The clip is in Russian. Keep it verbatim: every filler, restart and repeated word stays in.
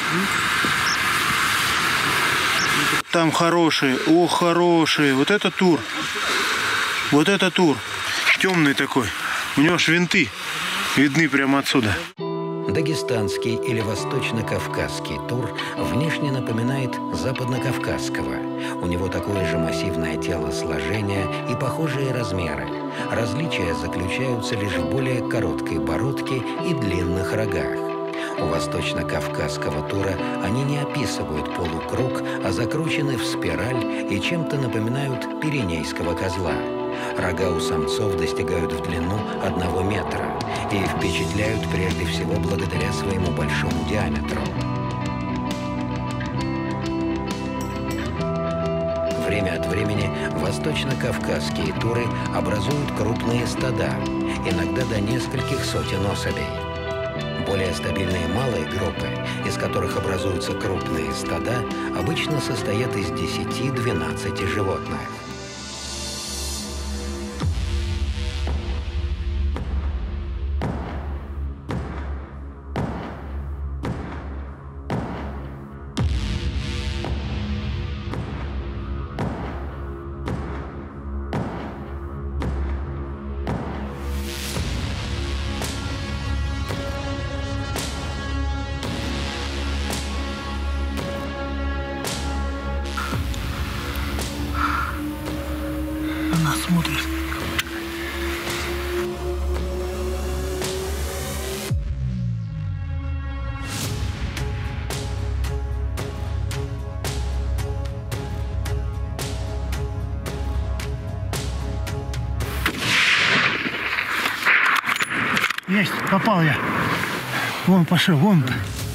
Там хорошие, о, хорошие. Вот это тур. Вот это тур. Темный такой. У него аж винты видны прямо отсюда. Дагестанский или восточно-кавказский тур внешне напоминает западно-кавказского. У него такое же массивное телосложение и похожие размеры. Различия заключаются лишь в более короткой бородке и длинных рогах. У восточно-кавказского тура они не описывают полукруг, а закручены в спираль и чем-то напоминают пиренейского козла. Рога у самцов достигают в длину одного метра и впечатляют прежде всего благодаря своему большому диаметру. Время от времени восточно-кавказские туры образуют крупные стада, иногда до нескольких сотен особей. Более стабильные малые группы, из которых образуются крупные стада, обычно состоят из десяти-двенадцати животных. Она смотрит. Есть, попал я. Вон пошел, вон.